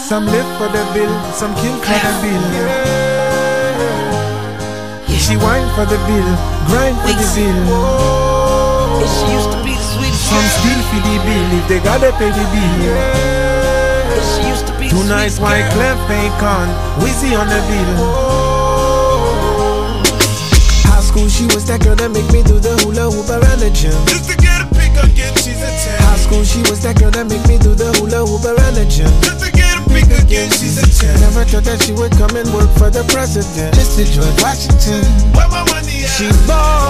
Some live for the bill, some kill for the bill. She whine for the bill, grind for the bill. She used to be the sweetest. Some steal for the bill if they gotta pay the bill. She used to be the Tonight sweetest white girl. clef ain't con, Wizzy on the bill. High school she was that girl that make me do the hula hoop around the gym. Just to get a pick again, she's a 10. High school she was that girl that make me do the hula hoop around the gym. Just to get a pick again, she's a 10. Never thought that she would come and work for the president. Just to George Washington. Where my money at? She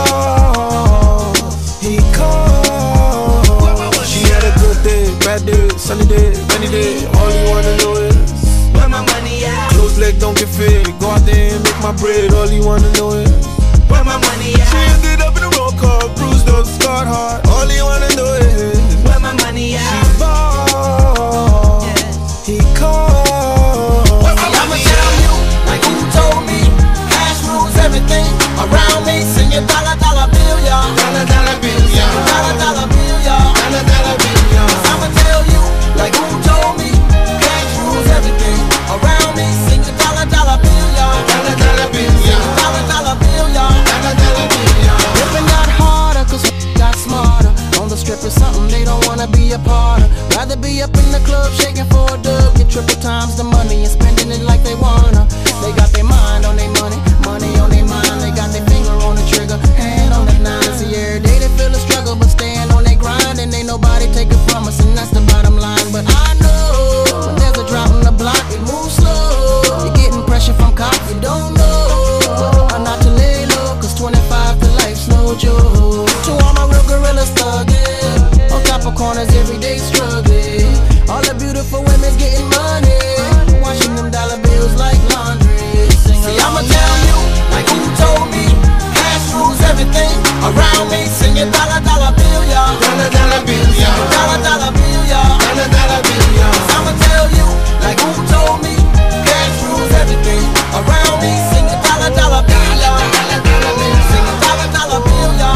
ball, he called. She had a good day, bad day, sunny day, rainy day. All you wanna know is Where my money at? closed leg don't get fit. Go out there and make my bread. All you wanna know is Where my money at? she ended up in the roll call, bruised up, scarred hard. All you wanna know is Where my money at? she ball, he called. I'ma tell you, like who told me, cash rules everything around me. Sing your dollar, dollar bill, y'all. Dollar, dollar bill, y'all. Dollar, dollar bill, y'all. Dollar, dollar bill, y'all. I'ma tell you, like who told me, cash rules everything around me. Sing your dollar, dollar bill, y'all. Dollar, dollar bill, y'all. Dollar, dollar bill, y'all. Dollar, dollar bill, y'all. Living got harder, cause got smarter. On the strip is something they don't wanna be a part of. Rather be up in the club shaking for a dub. Get triple times the money and spending it like they wanna. They got their mind on their money, money on their mind. They got their finger on the trigger, hand on the nine. See, every day they feel the struggle, but staying on their grind. And ain't nobody take it from us, and that's the bottom line. But I know when there's a drop in the block, it moves slow. You're getting pressure from cops, you don't know. I'm not to lay low, cause 25 to life's no joke. To all my real gorillas thugging, on top of corners every day struggling. All the beautiful women's getting money, washing them dollar bills like laundry. See, I'ma tell you, like who told me, cash rules everything around me. Sing your dollar, dollar bill, y'all. Dollar, dollar bill, y'all. Dollar, dollar bill, y'all. Dollar, dollar bill, y'all. I'ma tell you, like who told me, cash rules everything around me. Sing your dollar, dollar bill, y'all. Sing your dollar, dollar bill, y'all.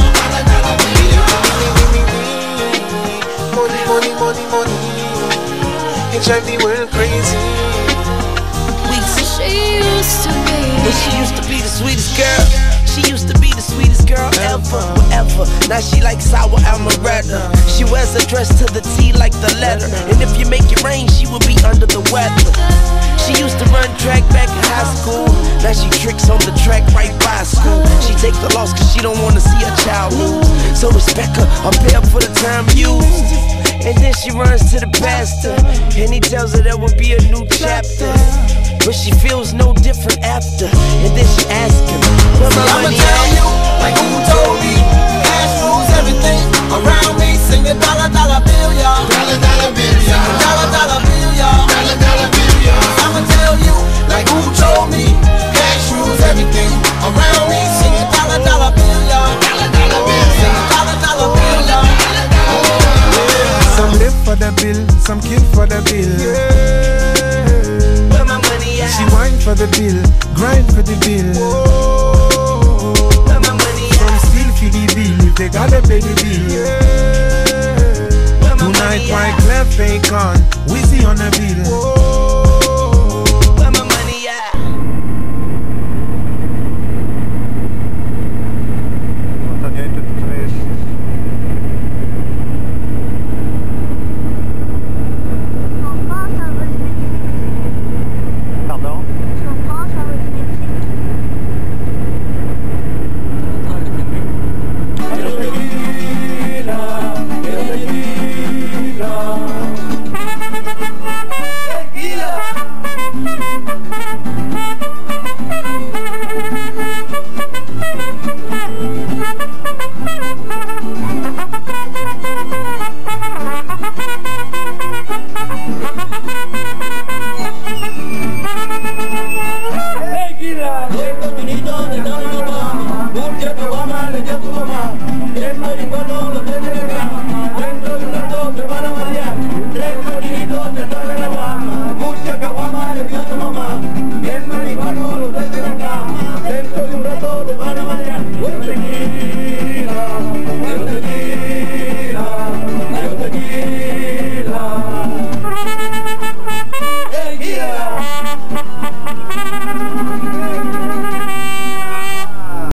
Money, money, money, money. It drive the world crazy. She used to be. She used to be the sweetest girl. She used to be the sweetest girl ever, ever. Now she like sour amaretto. She wears a dress to the T like the letter. And if you make it rain, she will be under the weather. She used to run track back in high school. Now she tricks on the track right by school. She take the loss cause she don't wanna see her child lose. So respect her, I'm paid for the time used. And then she runs to the pastor, and he tells her there will be a new chapter. But she feels no different after. And then she asks him, where my money at? I'ma tell you, like who told me, cash rules everything around me. Sing the dollar, dollar bill, y'all. Dollar, dollar bill, y'all. Dollar, dollar bill, y'all. Dollar, dollar bill, y'all. I'ma tell you, like who told me, cash rules everything around me. Sing the dollar, dollar bill, y'all. Dollar, dollar bill, Sing y'all. the dollar, dollar bill, y'all. Some live for the bill, some kill for the bill. Where my money at? She whine for the bill, grind for the bill. Where my money Some at? steal for the bill if they gotta pay the bill. Where my Tonight money white at? clef ain't con, Wizzy on the bill.